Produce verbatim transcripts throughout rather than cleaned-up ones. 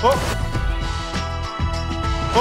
어? 어?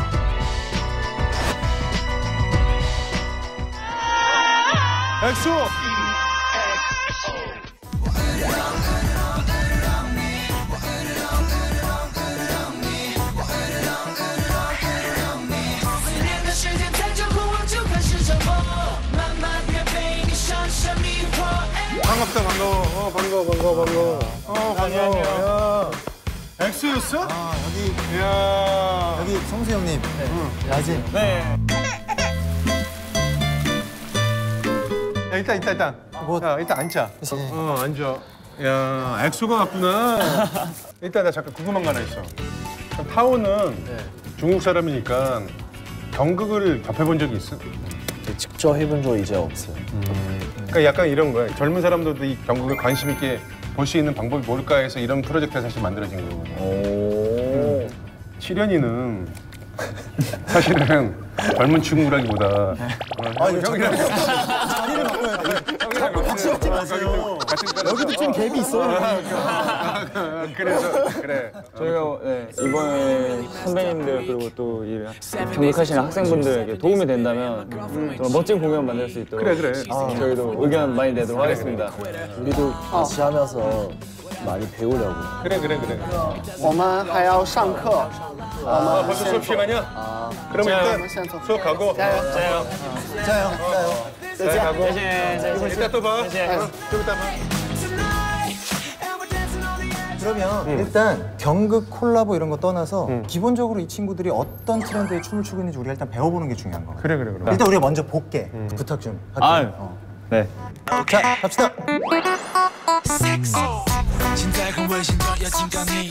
엑소! 반갑다, 반가워. 어, 반가워, 반가워, 반가워. 어, 반가워. 야. 엑소였어? 아, 여기, 이야. 여기 성수 형님. 네. 응. 야진. 네. 야, 일단, 일단, 일단. 뭐, 야, 일단 앉자. 네. 어, 앉아. 야, 엑소가 왔구나. 일단 나 잠깐 궁금한 거 하나 있어. 타오는 네. 중국 사람이니까 경극을 접해본 적이 있어? 직접 해본 적 이제 없어요. 음. 그러니까 약간 이런 거야. 젊은 사람들도 이 경극을 관심 있게 볼 수 있는 방법이 뭘까 해서 이런 프로젝트가 사실 만들어진 거거든요. 오. 치련이는 사실은 젊은 친구라기보다 어, 아, 이거 형이랑 자리를 바꿔야 돼. 자꾸 같이 먹지 마세요. 여기도 좀 갭이 있어요. 그래서 그래. 저희가 네, 이번에 선배님들 그리고 또 이 경극하시는 학생분들에게 도움이 된다면 음, 정말 멋진 공연 만들 수 있도록 그래, 그래. 아, 저희도 의견 많이 내도록 하겠습니다. 우리도 같이 하면서 많이 배우려고. 그래 그래 그래. 我们还要上课。 아, 벌써 수업 시간이야? 아. 그러면 일단 수업 가고. 짜요, 짜요. 잘 가고. 이따 또 봐. 어, 좀 이따 봐. 그러면 일단 경극 콜라보 이런 거 떠나서 기본적으로 이 친구들이 어떤 트렌드에 춤을 추고 있는지 우리가 일단 배워보는 게 중요한 거. 그래 그래 그래. 일단 우리가 먼저 볼게. 부탁 좀 할게. 아, 어. 네. 자, 갑시다. 现在很危险的要警告你。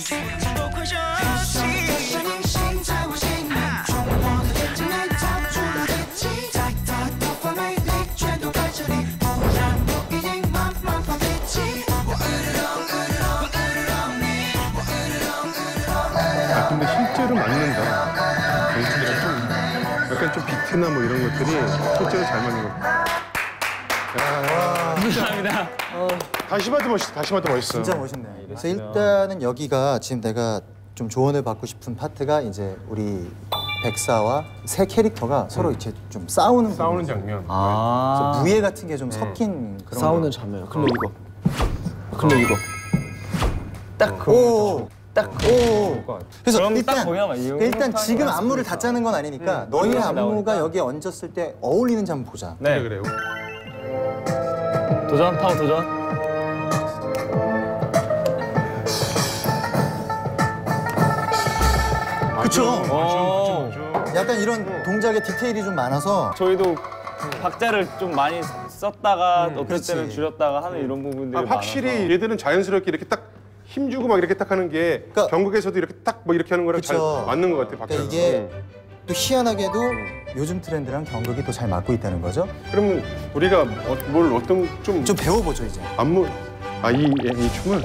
아 근데 실제로 맞는다. 벤츠랑 좀 약간 좀 비트나 뭐 이런 것들이 실제로 잘 맞는 거. 감사합니다. 다시 봐도 멋있어. 다시 봐도 멋있어. 진짜 멋있네. 그래서 일단은 여기가 지금 내가 좀 조언을 받고 싶은 파트가 이제 우리 백사와 세 캐릭터가 서로 이제 좀 싸우는 싸우는 부분이죠. 장면. 아. 그래서 무예 같은 게 좀 섞인 그런 싸우는 거. 장면. 근데 이거. 근데 이거. 딱 오. 딱 오. 그래서 그럼 일단 딱 보면 이 일단 지금 음악하는 안무를 다 짜는 건 아니니까 너희의 안무가 여기에 얹었을 때 어울리는지 한번 보자. 네. 그래 그래. 도전, 타오 도전. 그쵸? 오. 약간 이런 동작의 디테일이 좀 많아서 저희도 박자를 좀 많이 썼다가 또 그렇지. 그때는 줄였다가 하는 이런 부분들이 아, 확실히 많아서. 얘들은 자연스럽게 이렇게 딱 힘주고 막 이렇게 딱 하는 게 그러니까- 경극에서도 이렇게 딱 뭐 이렇게 하는 거랑 잘 그쵸. 맞는 것 같아. 박자가. 그러니까 이게 또 희한하게도 요즘 트렌드랑 경극이 또 잘 맞고 있다는 거죠. 그러면 우리가 어, 뭘 어떤 좀, 좀 배워보죠 이제. 안무 아이 이 춤을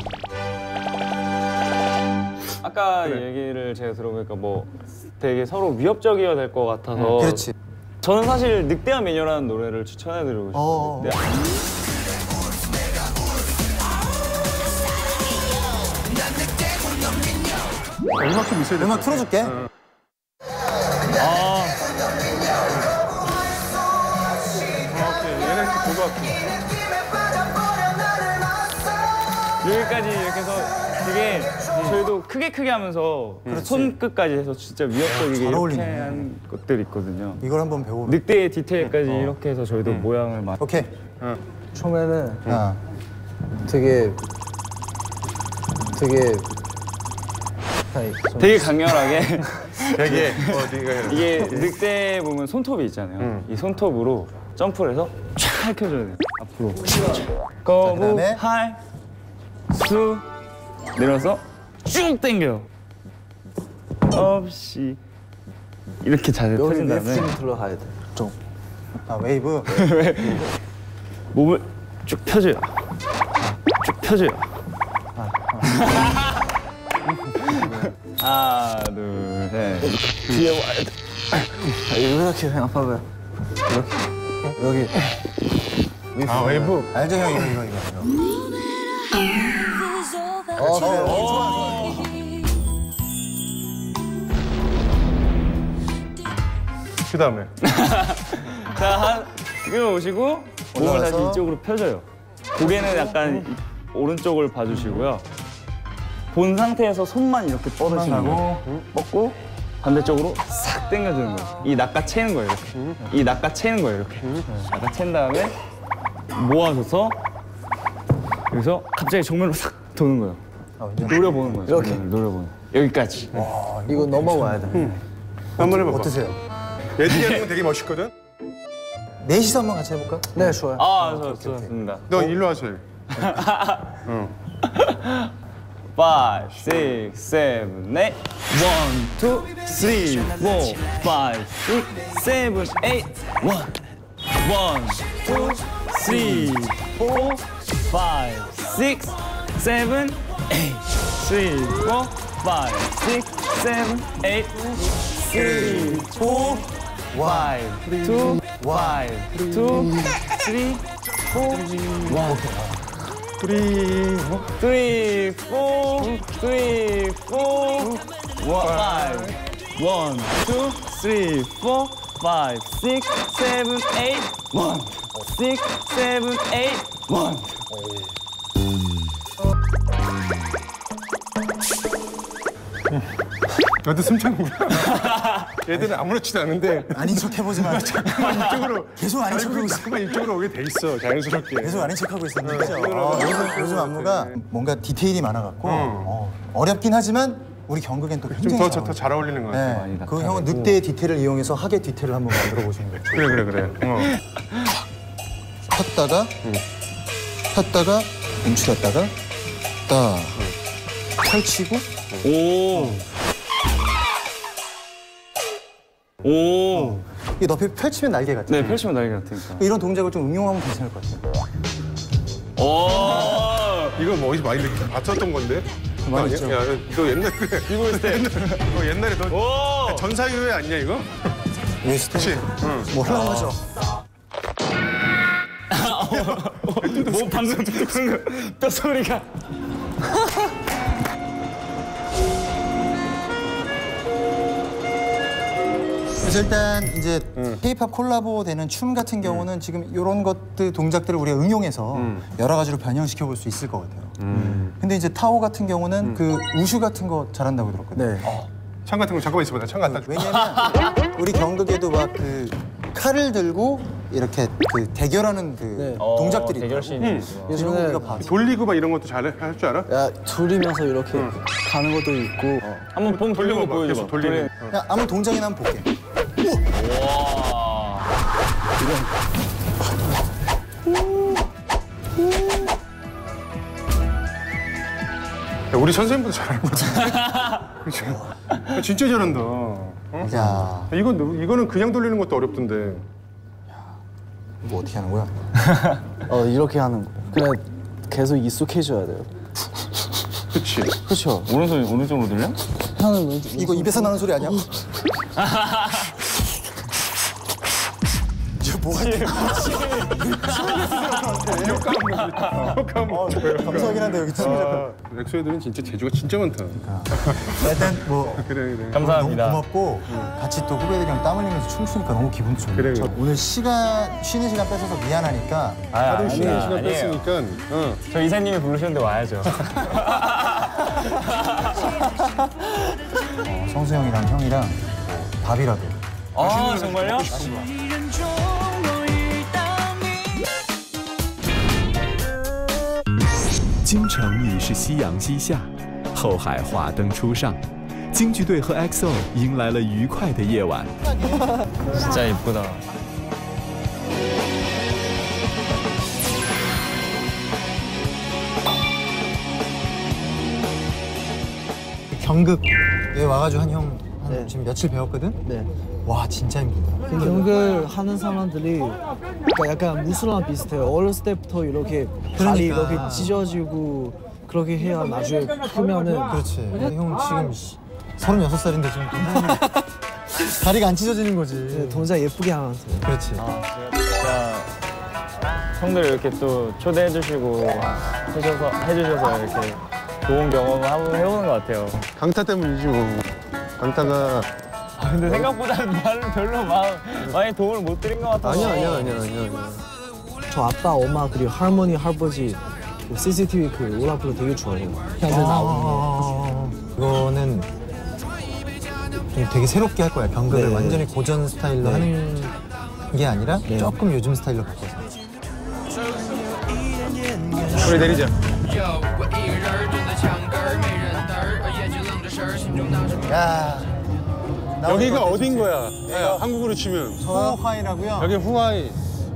아까 그래. 얘기를 제가 들어보니까 뭐 되게 서로 위협적이어야 될 것 같아서 그렇지. 저는 사실 늑대와 미녀라는 노래를 추천해드리고 어. 싶어요. 네. 음악 좀 있어야 돼. 음악 틀어줄게. 아, 얘네 이렇게 보고 할게. 여기까지 이렇게 해서 되게 저희도 크게 크게 하면서 손끝까지 해서 진짜 위협적이게 잘 이렇게 어울리네. 한 것들이 있거든요. 이걸 한번 배워보. 늑대의 디테일까지 이렇게 해서 저희도 모양을 막 오케이. 처음에는 아. 되게 되게 아니, 좀 되게 강렬하게 되게 어디가 이게 늑대 보면 손톱이 있잖아요. 이 손톱으로 점프를 해서 쫙 켜줘야 돼요. 앞으로. 거부, 그다음에? 할, 수 내려서 쭉 당겨요. 없이 이렇게 자세 여기 펴진 다음에 랩심 들어가야 돼. 좀. 아 웨이브. 몸을 쭉 펴줘요. 쭉 펴줘요. 하나, 둘, 셋. 뒤에 와야 돼. 아, 이렇게 생각하면 여기 여기. 아 웨이브. 알죠 형 이거 이거 이거. 어, 좋아. 그 다음에 자, 한 끌어오시고 몸을 올라가서. 다시 이쪽으로 펴줘요. 고개는 약간 이- 오른쪽을 봐주시고요. 본 상태에서 손만 이렇게 뻗으시는 거예요. 뻗고 반대쪽으로 싹 당겨주는 거예요. 이 낚아채는 거예요, 이렇게. 이 낚아채는 거예요, 이렇게. 낚아챈 다음에 모아줘서 여기서 갑자기 정면으로 싹 도는 거예요. 어, 이제 노려보는 거예요. 이렇게? 정면을 노려보는 거예요. 여기까지. 이거 넘어가야 돼. 한번 해봐봐. 어떠세요? 애들이 하는 건 되게 멋있거든. 넷이서 한번 같이 해볼까? 네, 좋아요. 아, 저, 좋습니다. 너 일로 와서 해. five, six, seven, eight. One, two, three, four, five, six, seven, eight. One, one, two, three, four, five, six, seven, eight. Three, four, five, six, seven, eight. Three, four, five, two, five, two, three, four, one. 우리 뭐? Three, four, three, four, one, five, one, two, three, four, five, six, seven, eight, one, six, seven, eight, one. 너도 숨차는구나. 얘들은 아무렇지도 않은데 아닌 척 해보지 마. 이쪽으로 계속 아닌 척 하고 있어. 잠깐만 이쪽으로 오게 돼 있어 자연스럽게. 계속 아닌 척하고 있었는데 그죠? 어, 요즘, 요즘 안무가 뭔가 디테일이 많아갖고 어, 어렵긴 하지만 우리 경극엔 또 굉장히 좀더 잘 더 잘 어울리는 것 같아. 네, 그 형은 늑대의 디테일을 이용해서 하계 디테일을 한번 만들어 보시는 거죠. 그래 그래 그래. 어. 폈다가 폈다가 움츠렸다가 딱 펼치고 오. 오. 이게 너피 펼치면 날개 같아. 네, 펼치면 날개 같으니까. 이런 동작을 좀 응용하면 괜찮을 것 같아요. 오. 이거 뭐 어디서 많이 느끼 봤었던 건데? 많이 야, 있죠. 야, 너 옛날에 이거 옛날에 너 옛날에 너 오. 전사유회 아니냐 이거? 왜 스텝? 응. 뭐라고 하죠? 뭐 방금 방금 뼈 소리가. 그래서 일단 이제 K-팝 콜라보 되는 춤 같은 경우는 지금 이런 것들 동작들을 우리가 응용해서 여러 가지로 변형시켜 볼 수 있을 것 같아요. 근데 이제 타오 같은 경우는 그 우슈 같은 거 잘한다고 들었거든요. 네. 창 같은 거 잠깐만 있어봐. 나 창 갖다 줘. 왜냐면 우리 경극에도 막 그 칼을 들고 이렇게 그 대결하는 그 네. 동작들이 대결 있더라고요. 씬이 그래서 예전에 우리가 봤어. 돌리고 막 이런 것도 잘 할 줄 알아? 야, 둘이면서 이렇게 가는 것도 있고 한번 봄 돌리고 막 보여줘. 계속 돌리는. 어. 야, 아무 동작이나 한번 볼게. 와. 야, 우리 선생님보다 잘하는 것 같아. 그치? 야, 진짜 잘한다. 어? 야, 이거 이거는 그냥 돌리는 것도 어렵던데. 이거 어떻게 하는 거야? 어, 이렇게 하는 거. 그래 계속 익숙해져야 돼요. 그렇지. 그렇죠. 오른손 오른쪽으로 돌려? 형은 왼쪽. 이거 입에서 나는 소리 아니야? 이거 뭐가 있지? 효과음 좋아요. 감사하긴 한데 여기 침이 잡혀. 렉소 애들은 진짜 재주가 진짜 많다. 일단 뭐 그래 그래. 감사합니다. 너무 고맙고 같이 또 후배들이랑 땀 흘리면서 춤추니까 너무 기분도 좋네요. 그래, 저 그래. 오늘 시간 쉬는 시간 뺏어서 미안하니까 하루 쉬는 아니에요. 시간 아니에요. 뺐으니까. 어. 저 이사님이 부르셨는데 와야죠. 어, 성수 형이랑 형이랑 밥이라도. 아 정말요? 京城已是夕阳西下，后海华灯初上，京剧队和 X O 迎来了愉快的夜晚。 진짜 예쁘다. 경극에 와가지고 한 형 한 지금 며칠 배웠거든? 네. 와 진짜 힘들다. 경글 하는 사람들이 그러니까 약간 무술랑 비슷해요. 어렸을 때부터 이렇게 다리 그러니까. 이렇게 찢어지고 그렇게 해야 나중에 크면은 그렇지. 형 지금 씨, 서른여섯 살인데 지금 다리가 안 찢어지는 거지. 동작 예쁘게 하면서. 그렇지. 진짜 형들 이렇게 또 초대해 주시고 해줘서 해주셔서 이렇게 좋은 경험을 한번 해보는 것 같아요. 강타 때문이지 뭐. 강타가 근데 생각보다는 나는 별로 막 많이 도움을 못 드린 것 같아서. 아니야 아니야 아니야 아니야. 아니야. 저 아빠, 엄마 그리고 할머니, 할아버지 그 씨씨티비 그 올라프를 되게 좋아해요. 현재 나오는 거. 이거는 좀 되게 새롭게 할 거야. 경극을 네. 완전히 고전 스타일로 네. 하는 게 아니라 네. 조금 요즘 스타일로 바꿔서. 우리 내리자. 야, 여기가 어딘 거야? 야, 한국으로 치면. 후하이라고요. 여기 후아이.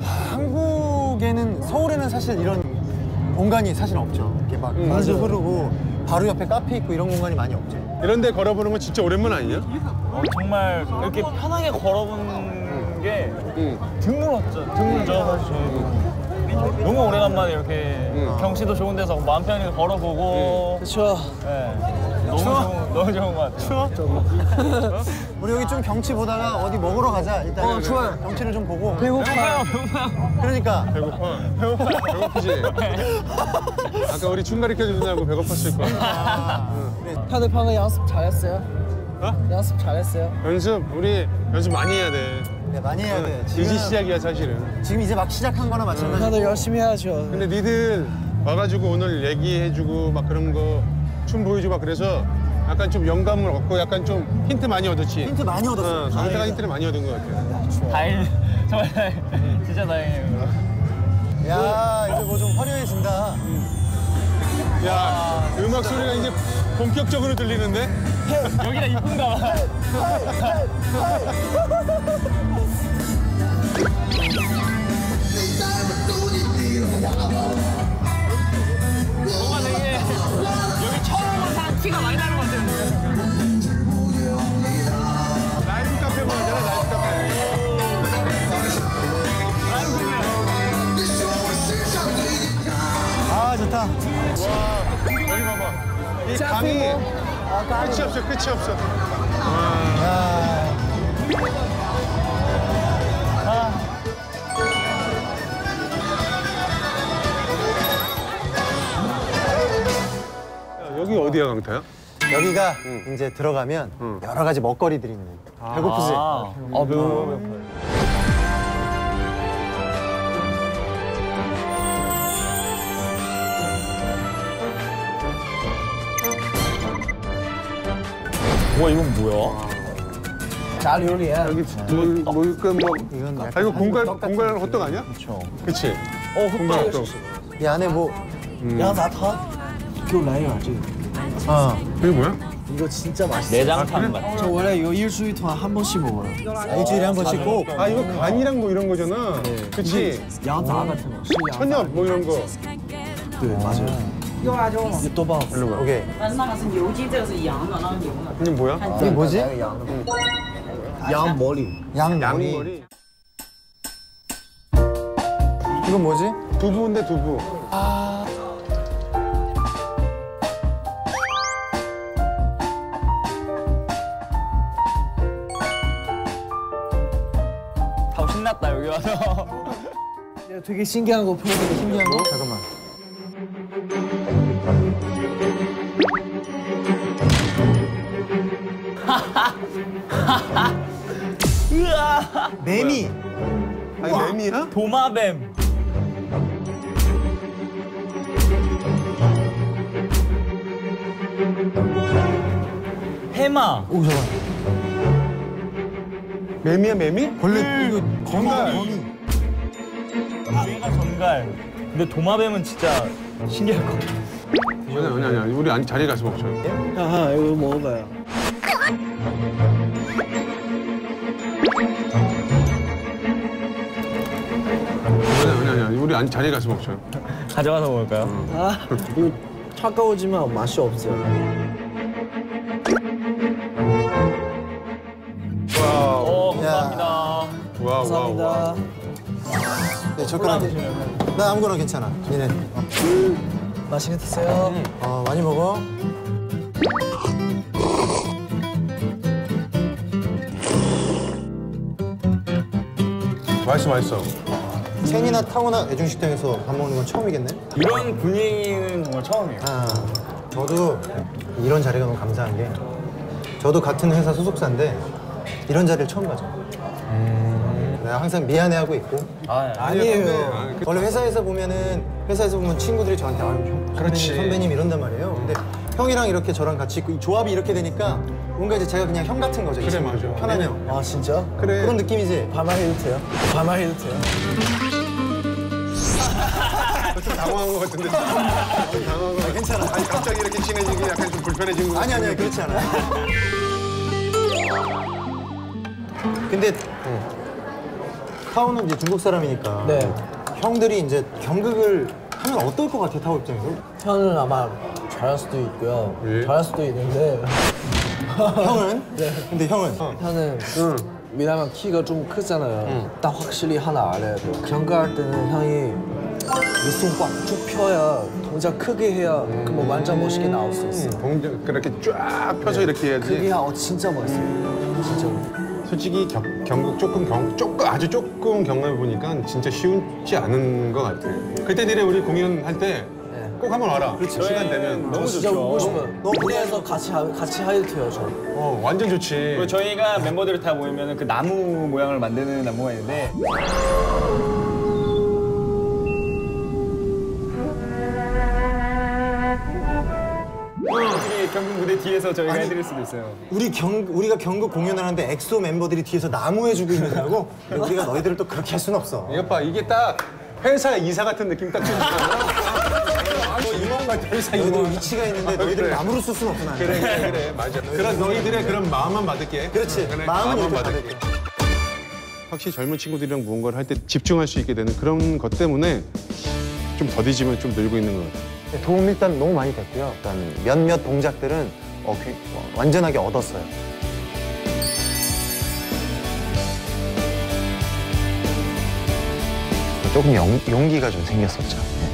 한국에는 서울에는 사실 이런 공간이 사실 없죠. 이렇게 막 물도 흐르고 바로 옆에 카페 있고 이런 공간이 많이 없죠. 이런 데 걸어보는 건 진짜 오랜만 아니냐? 어, 정말 이렇게 편하게 걸어보는 게 응. 드물었죠. 드물죠, 사실 저희도. 너무 오래간만에 이렇게 경치도 좋은 데서 마음 편히 걸어보고. 그렇죠. 네. 너무 좋은, 너무 좋은 것 같아요. 추워? 우리 여기 좀 경치 보다가 어디 먹으러 가자. 일단 어, 좋아요. 경치를 좀 보고. 배고파요, 배고파요. 그러니까. 배고파. 배고파. 배고프지? 아까 우리 춤 가르쳐주느라고 배고팠을 거야. 다들 방금 연습 잘했어요? 어? 연습 잘했어요? 연습, 우리 연습 많이 해야 돼. 네, 많이 해야 돼. 이제 지금은- 시작이야, 사실은. 지금 이제 막 시작한 거나 마찬가지. 다들 열심히 해야죠. 근데 니들 와가지고 오늘 얘기해주고 막 그런 거 춤 보여주고 막 그래서 약간 좀 영감을 얻고 약간 좀 힌트 많이 얻었지? 힌트 많이 얻었어요. 어, 강태가 힌트를 많이 얻은 것 같아. 다행, 정말 다행. 진짜 다행이에요. 야, 이제 뭐 좀 화려해진다. 야, 음악 소리가 이제 본격적으로 들리는데? 여기가 이쁜가 봐. 뭔가 되게 여기 처음 온 사람 티가 많이 나는 것 같아요. 라이브 카페 보잖아, 라이브 카페. 아, 좋다. 와, 여기 봐봐. 이 강이 끝이 없어, 끝이 없어. 야. 야, 여기 어디야, 강태야? 여기가 이제 들어가면 여러 가지 먹거리들이 있는. 배고프지? 아, 아 매워. 와 이건 뭐야? 잘 요리해. 여기 물, 물그 뭐. 이건 아, 약간 이거 공갈, 떡 같은 공갈 호떡 아니야? 그렇죠. 그치? 어 공갈 호떡. 호떡. 이 안에 뭐, 羊杂汤，给我来一碗这个。 어, 이게 뭐야? 이거 진짜 맛있어. 내장탕 같아. 저 원래 이거 일주일 동안 한 번씩 먹어요. 일주일에 한 번씩 꼭. 아, 이거 간이랑 뭐 이런 거잖아. 그치? 양자 같은 거. 천엽 뭐 이런 거. 네, 맞아요. 右辣椒吗？ 이거 또봐. 오케이. 但是那个是牛筋，这个是羊的，那个牛的。 이게 뭐야? 이게 뭐지? 양 머리. 양머리. 양머리. 이건 뭐지? 두부인데 두부. 다 신났다 여기 와서. 되게 신기한 거 보여드리고 신기한 거? 잠깐만. 으아. 매미. 아니, 뱀이야? 도마뱀. 해마. 오, 잠깐. 매미야, 매미? 벌레, 이거 건갈. 얘가 전갈. 근데 도마뱀은 진짜 신기할 것 같아. 아니, 아니, 아니, 아니. 우리 안, 자리에 가서 먹자. 하하, 이거 먹어봐요. 아니, 아니, 아니. 우리 안, 자리에 가서 먹자. 가져가서 먹을까요? 아, 이거 차가워지면 맛이 없어요. 와우. 어, 감사합니다. 와우, 와우, 감사합니다. 와우. 네, 젓가락에. 나 아무거나 괜찮아. 니네. 맛있게 드세요. 어, 많이 먹어. 맛있어, 맛있어. 생이나 탕후나 애중식당에서 밥 먹는 건 처음이겠네? 이런 분위기는 정말 처음이에요. 아, 저도 이런 자리가 너무 감사한 게 저도 같은 회사 소속사인데 이런 자리를 처음 가죠. 내가 항상 미안해하고 있고. 아니에요. 원래 회사에서 보면은 회사에서 보면 친구들이 저한테 아유 형, 그렇지. 선배님, 선배님 이런단 말이에요. 근데 형이랑 이렇게 저랑 같이 있고 이 조합이 이렇게 되니까 뭔가 이제 제가 그냥 형 같은 거죠. 이 그래, 친구들. 맞아. 편한 형. 아 진짜? 그래. 그런 느낌이지. 반말해도 돼요? 반말해도 돼요? 좀 당황한 것 같은데. 좀 당황한 것 같아. 괜찮아. 아니, 갑자기 이렇게 친해지기 약간 좀 불편해진 거 아니 아니야 그렇지 않아. 근데 타오는 이제 중국 사람이니까 네. 형들이 이제 경극을 하면 어떨 것 같아 타오 입장에서? 형은 아마 잘할 수도 있고요. 예? 잘할 수도 있는데 형은? 네. 근데 형은? 형은 왜냐면 키가 좀 크잖아요. 딱 확실히 하나 알아야 돼요. 경가할 때는 형이 손 꽉 쭉 펴야 동작 크게 해야 그뭐 완전 멋있게 나올 수 있어요. 동작 그렇게 쫙 펴서 이렇게 해야지. 그게 어, 진짜 멋있어요. 진짜. 솔직히 겨, 경극 조금 경 조금 아주 조금 경험해 보니까 진짜 쉽지 않은 것 같아요. 그때 내래 우리 공연할 때 꼭 한번 와라. 그렇지. 시간 되면 너무 진짜 좋죠. 오고 싶어요. 너무 무대에서 같이 하, 같이 하이트요 저. 어 완전 좋지. 그리고 저희가 멤버들이 다 모이면 그 나무 모양을 만드는 나무가 있는데 어떻게 경극 무대 뒤에서 저희가 해드릴 수도 있어요. 우리 경 우리가 경극 공연을 하는데 엑소 멤버들이 뒤에서 나무해주고 있는다고? 근데 우리가 너희들을 또 그렇게 할 수는 없어. 이것 봐 이게 딱 회사 이사 같은 느낌 딱 주잖아. 뭐 임원 같아 회사 너희들 임원. 위치가 있는데 너희들을 그래. 나무로 쓸 수는 없어 나는. 그래 그래 그래 맞아. 그런 너희들의 그런 마음만 받을게. 그렇지. 그래, 마음은 마음만 이렇게 받을게. 받을게. 확실히 젊은 친구들이랑 무언가를 할 때 집중할 수 있게 되는 그런 것 때문에 좀 더디지만 좀 늘고 있는 것 같아요. 도움 일단 너무 많이 됐고요. 일단 몇몇 동작들은 어, 그, 어, 완전하게 얻었어요. 조금 용, 용기가 좀 생겼었죠.